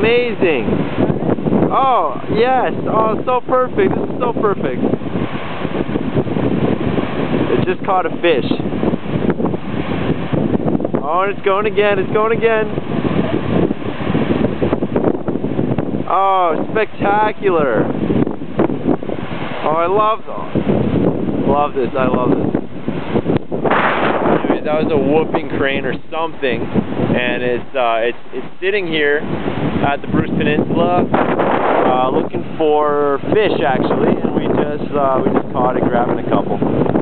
amazing. Oh, yes. Oh, so perfect. This is so perfect. It just caught a fish. Oh, and it's going again. It's going again. Oh, spectacular. Oh, I love this. I love this. Anyway, that was a whooping crane or something, and it's sitting here at the Bruce Peninsula, looking for fish actually, and we just caught it, grabbing a couple.